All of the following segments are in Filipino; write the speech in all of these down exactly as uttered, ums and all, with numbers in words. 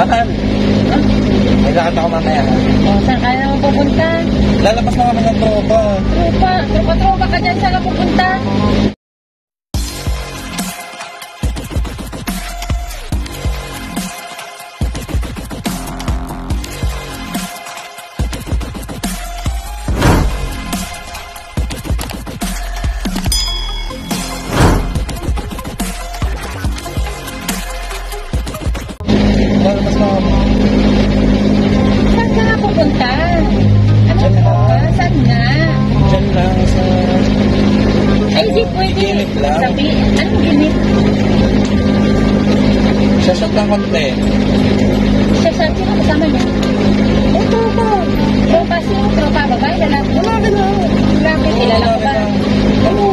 Mahal. Ah, May lakad ako mamaya. oh, saan ka naman pupunta? Lalabas na kami ng tropa. Tropa, tropa-tropa ka dyan, saan ka pupunta? Lalabas na kami. Saan ka nga pupunta? Ano Diyan tropa? lang. Saan nga? Diyan lang sa... Ay, di pwede. Ginip lang. Sabi, anong ginip? Sasat lang konti. Siya sa sino kasama niya? Oh, tropa. Tropa, sino? Tropa, babae, lalaki? Lalaki na. Lalaki, kilala ko ba? Ano?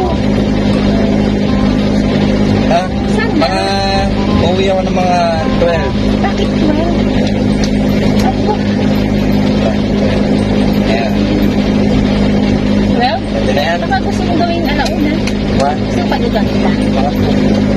Ha? Saan na? Mga... Uuwi ako ng mga twelve. Bakit mo? Ako? Ayan. Well, Pwede na yan. baka gusto mong gawing alauna. What? Gusto pa dito kita. Mga po.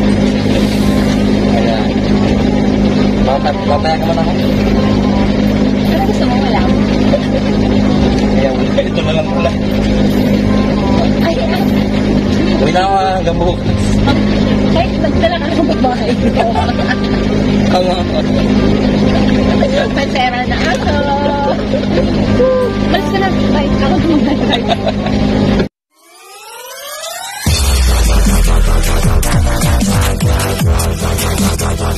Ayan. Bakit? Babaya ka man ako. Ano gusto mo? Wala. Ayan. Ito na lang pala. Ay, ay. Uwi na ako hanggang bukas. Kahit nagdala ka ng babae. Ang mga... Pasera na ako. Malis ka na. Bye. Ako muna.